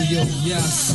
yo, yes.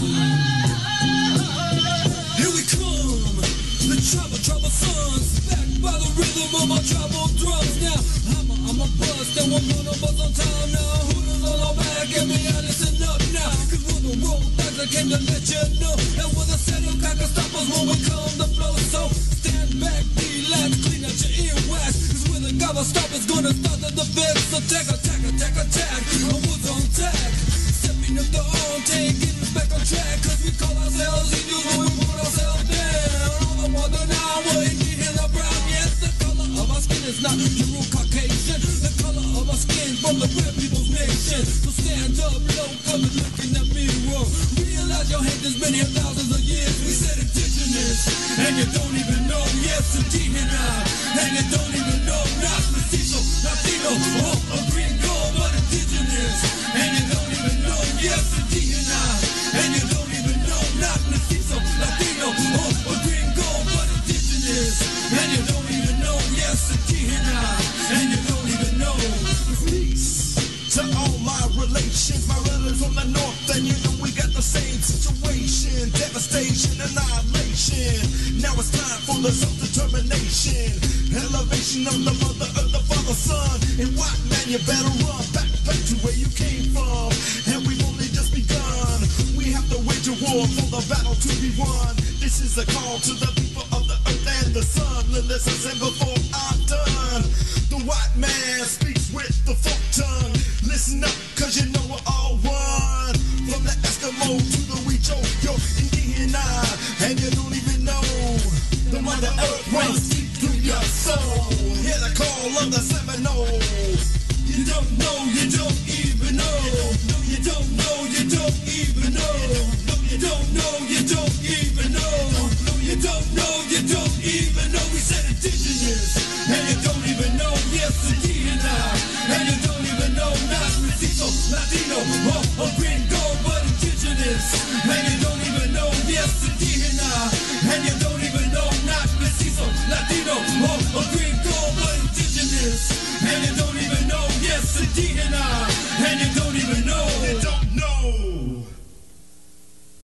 Here we come, the trouble sons, backed by the rhythm of my trouble drums. Now I'm a bust, and we're gonna buzz on time now. Hooters on our back, and me, I listen up now. Cause we're the road thugs, I came to let you know. And we're the set of cracker stoppers when we come to flow. So stand back, relax, clean out your earwax. Cause we're the gobble stoppers, gonna start the defense. So attack, I was on tag. Stepping up the on take, getting us back on track. Cause we call ourselves Indians when we put ourselves down. All the wonder now, we're Indigena brown. Yes, the color of our skin is not Euro Caucasian. The color of our skin from the red people's nation. So stand up, low, come and look in the mirror. Realize your hate has been here thousands of years. We said indigenous, and you don't even know. Yes, Indigena, and you don't even know. Not mestizo, Latino, a gringo, but indigenous, and you don't even know. Yes, Indigena, and you don't even know. Not mestizo, Latino, a gringo, but indigenous, and you don't even know. Yes, Indigena, and you don't even know. Peace to all my relations, my relatives from the north, and you know we got the same situation. Devastation, annihilation. Now it's time for the self-determination. Elevation of the mother, of the father, son. And white man, you better run back to where you came from. And we've only just begun. We have to wage a war for the battle to be won. This is a call to the people of the earth and the sun. Listen before I'm done. The white man speaks with the folk tongue. Listen up, cause you know we're all one. From the Eskimo to the Weecho, yo, Indigena, and you don't even know. The mother earth runs deep through your soul. Hear the call of the